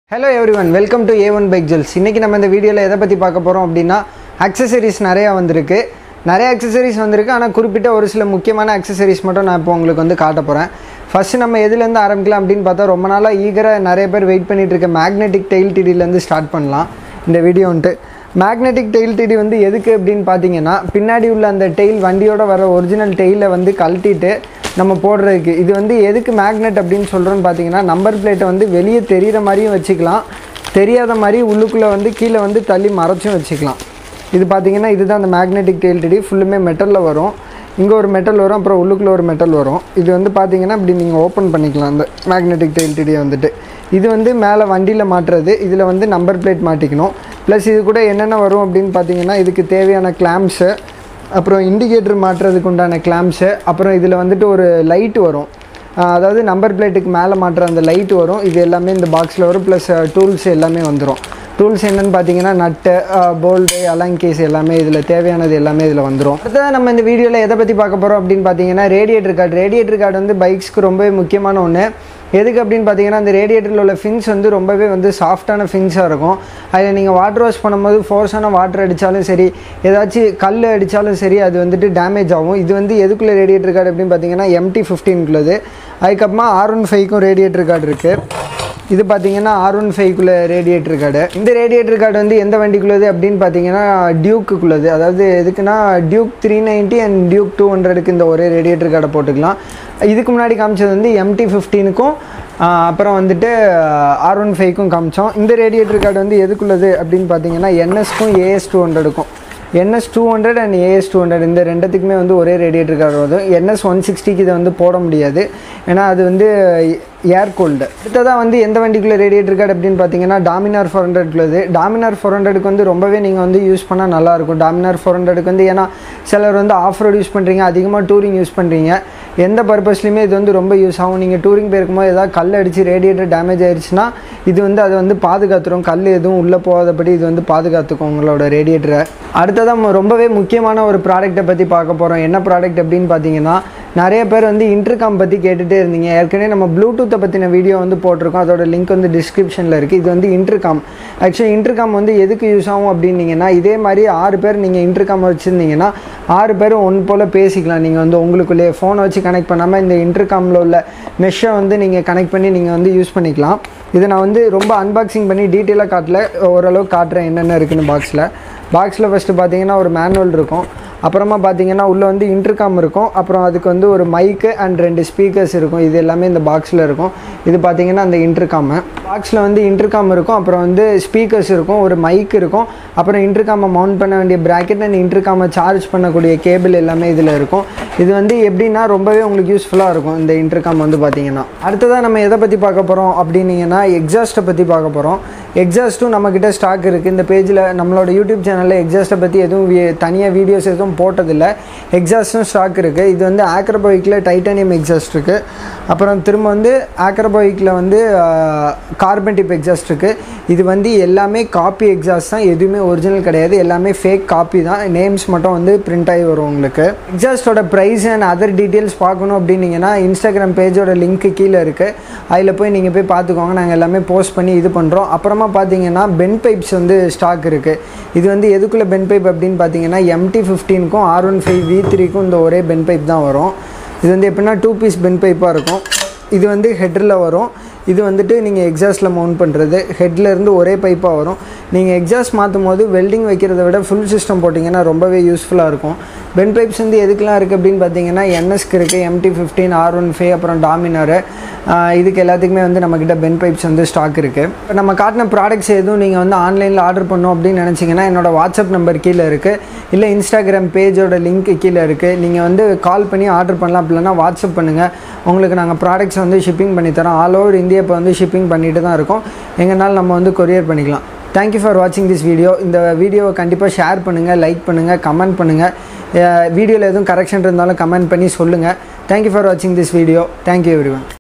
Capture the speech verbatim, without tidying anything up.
Hello everyone, welcome to A one Bike Jewels. இன்னைக்கு நம்ம இந்த வீடியோல எதை பத்தி பார்க்க போறோம் அப்படினா accessories நிறைய வந்திருக்கு. நிறைய accessories வந்திருக்கு. ஆனா குறிப்பிட்ட ஒரு சில முக்கியமான accessories மட்டும் நான் இப்போ உங்களுக்கு வந்து காட்ட போறேன். ஃபர்ஸ்ட் நம்ம எதில இருந்து ஆரம்பிக்கலாம் அப்படினு பார்த்தா ரொம்ப நாளா ஈகரா நிறைய பேர் வெயிட் பண்ணிட்டு இருக்க magnetic tail T D ல இருந்து ஸ்டார்ட் பண்ணலாம். இந்த வீடியோ வந்து magnetic tail T D வந்து எதுக்கு அப்படினு பாத்தீங்கன்னா பின்னாடி உள்ள அந்த tail வண்டியோட வர ஒரிஜினல் tail வந்து கழட்டிட்டு நம்ம போடுறதுக்கு இது வந்து எதுக்கு மேக்னெட் அப்படினு சொல்றோம்னு பாத்தீங்கன்னா நம்பர் பிளேட் வந்து வெளியே தெரியிற மாதிரியும் வச்சுக்கலாம் தெரியாத மாதிரி உள்ளுக்குள்ள வந்து கீழ வந்து தள்ளி மறைச்சும் வச்சுக்கலாம் இது பாத்தீங்கன்னா இதுதான் அந்த magnetic tail T D ஃபுல்லுமே மெட்டல்ல வரும் இங்க ஒரு மெட்டல் வரும் அப்புறம் உள்ளுக்குள்ள ஒரு மெட்டல் வரும் இது வந்து பாத்தீங்கன்னா இப்படி நீங்க ஓபன் பண்ணிக்கலாம் அந்த magnetic tail T D வந்துட்டு இது வந்து மேலே வண்டியில மாட்றது இதுல வந்து நம்பர் பிளேட் மாட்டிக்கணும் ப்ளஸ் இது கூட என்னென்ன வரும் அப்படினு பாத்தீங்கன்னா இதுக்கு தேவையான கிளாம்ப்ஸ் அப்புறம் இண்டிகேட்டர் மாற்றதுக்கு உண்டான கிளாம்ப்ஸ் அப்புறம் இதுல வந்துட்டு ஒரு லைட் வரும் அதாவது நம்பர் பிளேட்டுக்கு மேலே மாற்ற அந்த லைட் வரும் இது எல்லாமே இந்த பாக்ஸ்ல வரும் ப்ளஸ் டூல்ஸ் எல்லாமே வந்துரும் டூல்ஸ் என்னன்னு பாத்தீங்கன்னா நட் போல்ட் அலாங் கேஸ் எல்லாமே இதுல தேவையானது எல்லாமே இதுல வந்துரும் அடுத்து நம்ம இந்த வீடியோல எதை பத்தி பார்க்க போறோம் அப்படினு பாத்தீங்கன்னா ரேடியேட்டர் கார்டு ரேடியேட்டர் கார்டு வந்து பைக்ஸ்க்கு ரொம்பவே முக்கியமான ஒண்ணு எதுக்கு அப்படினு பாத்தீங்கன்னா அந்த ரேடியேட்டர்ல உள்ள ஃபின்ஸ் வந்து ரொம்பவே வந்து சாஃப்ட்டான ஃபின்ஸா இருக்கும் அதுல நீங்க வாட்டர் வாஷ் பண்ணும்போது ஃபோர்ஸான வாட்டர் அடிச்சாலும் சரி ஏதாச்சும் கல் அடிச்சாலும் சரி அது வந்துட்டு டேமேஜ் ஆகும் இது வந்து எதுக்குள்ள ரேடியேட்டர் கார்டு அப்படினு பாத்தீங்கன்னா M T fifteen குள்ளது அதுக்கு அப்புறமா R fifteen க்கும் ரேடியேட்டர் கார்டு இருக்கு இது பாத்தீங்கன்னா R fifteen குள்ள ரேடியேட்டர் கார்டு இந்த ரேடியேட்டர் கார்டு வந்து எந்த வண்டிக்குள்ளது அப்படினு பாத்தீங்கன்னா டியூக் குள்ளது அதாவது எதுக்குனா Duke three ninety and Duke two hundred க்கு இந்த ஒரே ரேடியேட்டர் கார்டை போட்டுக்கலாம் இதுக்கு முன்னாடி காமிச்சது வந்து M T fifteen க்கும் அப்புறம் வந்துட்டு R fifteen க்கும் காமிச்சோம் இந்த ரேடியேட்டர் கார்டு வந்து எதுக்குள்ளது அப்படினு பாத்தீங்கன்னா N S க்கும் A S two hundred க்கும் N S two hundred and A S two hundred இந்த ரெண்டுத்துக்குமே வந்து ஒரே ரேடியேட்டர் கார்டு வரும் N S one sixty க்கு இத வந்து போட முடியாது ஏனா அது வந்து ஏர் கூல்ட் அடுத்ததா வந்து எந்த வண்டிக்குள்ள ரேடியேட்டர் கார்டு அப்படினு பாத்தீங்கன்னா Dominar four hundred குள்ளது Dominar four hundred க்கு வந்து ரொம்பவே நீங்க வந்து யூஸ் பண்ணா நல்லா இருக்கும் Dominar four hundred க்கு வந்து ஏனா சிலர் வந்து ஆஃப் ரோட் யூஸ் பண்றீங்க அதிகமா டூரிங் யூஸ் பண்றீங்க எந்த பர்பஸ்லயுமே இது வந்து ரொம்ப யூஸ் ஆகும் நீங்க டூரிங் போயிருக்கும்போது ஏதாவது கல் அடிச்சு ரேடியேட்டர் டேமேஜ் ஆயிருச்சுனா இது வந்து அது வந்து பாதுகாத்துரும் கல் எதுவும் உள்ள போகாதபடி இது வந்து பாதுகாத்துக்கும் உங்களோட ரேடியேட்டரை அடுத்ததா ரொம்பவே முக்கியமான ஒரு ப்ராடக்ட்டை பத்தி பார்க்க போறோம் என்ன ப்ராடக்ட் அப்படினு பாத்தீங்கன்னா நிறைய பேர் வந்து இன்டர்காம் பத்தி கேட்டுட்டே இருந்தீங்க ஏற்கனவே நம்ம ப்ளூடூத் பத்தின வீடியோ வந்து போட்டுருக்கோம் அதோட லிங்க் வந்து டிஸ்கிரிப்ஷன்ல இருக்கு இது வந்து இன்டர்காம் ஆக்சுவலி இன்டர்காம் வந்து எதுக்கு யூஸ் ஆகும் அப்படின்னீங்கன்னா இதே மாதிரி ஆறு பேர் நீங்க இன்டர்காம் வச்சிருந்தீங்கன்னா ஆறு பேரும் ஒன்று போல பேசிக்கலாம் நீங்க வந்து உங்களுக்குள்ளே ஃபோனை வச்சு கனெக்ட் பண்ணாம இந்த இன்டர்காம்ல உள்ள மெஷ்ஷை வந்து நீங்க கனெக்ட் பண்ணி நீங்க வந்து யூஸ் பண்ணிக்கலாம் இதை நான் வந்து ரொம்ப அன்பாக்சிங் பண்ணி டீட்டெயிலாக காட்டல ஓரளவு காட்டுறேன் என்னென்ன இருக்குன்னு பாக்ஸில் பாக்ஸில் ஃபஸ்ட்டு பார்த்தீங்கன்னா ஒரு மேனுவல் இருக்கும் அப்புறமா பார்த்தீங்கன்னா உள்ள வந்து இன்டர்காம் இருக்கும் அப்புறம் அதுக்கு வந்து ஒரு மைக்கு அண்ட் ரெண்டு ஸ்பீக்கர்ஸ் இருக்கும் இது எல்லாமே இந்த பாக்ஸில் இருக்கும் இது பார்த்தீங்கன்னா அந்த இன்டர்காமு பாக்ஸில் வந்து இன்டர்காம் இருக்கும் அப்புறம் வந்து ஸ்பீக்கர்ஸ் இருக்கும் ஒரு மைக் இருக்கும் அப்புறம் இன்டர்காமை மவுண்ட் பண்ண வேண்டிய பிராக்கெட் அண்ட் இன்டர்காமை சார்ஜ் பண்ணக்கூடிய கேபிள் எல்லாமே இதில் இருக்கும் இது வந்து எப்படின்னா ரொம்பவே உங்களுக்கு யூஸ்ஃபுல்லாக இருக்கும் இந்த இன்டர்காம் வந்து பார்த்தீங்கன்னா அடுத்ததாக நம்ம எதை பற்றி பார்க்க போகிறோம் அப்படின்னீங்கன்னா எக்ஸாஸ்ட்டை பற்றி பார்க்க போகிறோம் எக்ஸாஸ்ட்டும் நம்மக்கிட்ட ஸ்டாக் இருக்குது இந்த பேஜில் நம்மளோட யூடியூப் சேனலில் எக்ஸாஸ்ட்டை பற்றி எதுவும் தனியாக வீடியோஸ் எதுவும் போட்டதில்லை எக்ஸாஸ்ட்டும் ஸ்டாக் இருக்குது இது வந்து ஆக்ரோபைக்கில் டைட்டானியம் எக்ஸாஸ்ட் இருக்குது அப்புறம் திரும்ப வந்து ஆக்ரோபைக்கில் வந்து கார்பன் டிப் எக்ஸாஸ்ட் இருக்குது இது வந்து எல்லாமே காப்பி எக்ஸாஸ்ட் தான் எதுவுமே ஒரிஜினல் கிடையாது எல்லாமே ஃபேக் காப்பி தான் நேம்ஸ் மட்டும் வந்து பிரிண்ட் ஆகி வரும் உங்களுக்கு எக்ஸாஸ்ட்டோட ப்ரைஸ் அண்ட் அதர் டீட்டெயில்ஸ் பார்க்கணும் அப்படின்னீங்கன்னா இன்ஸ்டாகிராம் பேஜோட லிங்க் கீழே இருக்குது அதில் போய் நீங்கள் போய் பார்த்துக்கோங்க நாங்கள் எல்லாமே போஸ்ட் பண்ணி இது பண்ணுறோம் அப்புறமா பார்த்தீங்கன்னா பென் பைப்ஸ் வந்து ஸ்டாக் இருக்குது இது வந்து எதுக்குள்ள பென் பைப் அப்படின்னு பார்த்தீங்கன்னா M T fifteen க்கும் R fifteen V three க்கும் இந்த ஒரே பென் பைப் தான் வரும் இது வந்து எப்படின்னா டூ பீஸ் பென் பைப்பாக இருக்கும் இது வந்து ஹெட்ரில் வரும் இது வந்துட்டு நீங்கள் எக்ஸாஸ்ட்டில் மவுண்ட் பண்ணுறது ஹெட்டில் இருந்து ஒரே பைப்பாக வரும் நீங்கள் எக்ஸாஸ்ட் மாற்றும் போது வெல்டிங் வைக்கிறத விட ஃபுல் சிஸ்டம் போட்டிங்கன்னா ரொம்பவே யூஸ்ஃபுல்லாக இருக்கும் பென் பைப்ஸ் வந்து எதுக்கெலாம் இருக்குது அப்படின்னு பார்த்தீங்கன்னா N S க்கு இருக்குது M T fifteen R fifteen அப்புறம் Dominar இதுக்கு எல்லாத்துக்குமே வந்து நம்மக்கிட்ட பென் பைப்ஸ் வந்து ஸ்டாக் இருக்குது இப்போ நம்ம காட்டின ப்ராடக்ட்ஸ் எதுவும் நீங்கள் வந்து ஆன்லைனில் ஆர்டர் பண்ணணும் அப்படின்னு நினச்சிங்கன்னா என்னோடய வாட்ஸ்அப் நம்பர் கீழே இருக்குது இல்லை இன்ஸ்டாகிராம் பேஜோட லிங்க் கீழே இருக்குது நீங்கள் வந்து கால் பண்ணி ஆர்டர் பண்ணலாம் அப்படின்னா வாட்ஸ்அப் பண்ணுங்கள் உங்களுக்கு நாங்கள் ப்ராடக்ட்ஸ் வந்து ஷிப்பிங் பண்ணி தரோம் ஆல் ஓவர் இந்தியா இப்போ வந்து ஷிப்பிங் பண்ணிட்டு தான் இருக்கோம் எங்கனாலும் நம்ம வந்து கொரியர் பண்ணிக்கலாம் தேங்க்யூ ஃபார் வாட்சிங் திஸ் வீடியோ இந்த வீடியோவை கண்டிப்பாக ஷேர் பண்ணுங்கள் லைக் பண்ணுங்கள் கமெண்ட் பண்ணுங்கள் வீடியோவில் எதுவும் கரெக்ஷன் இருந்தாலும் கமெண்ட் பண்ணி சொல்லுங்கள் தேங்க்யூ ஃபார் வாட்சிங் திஸ் வீடியோ தேங்க்யூ எவ்ரிவன்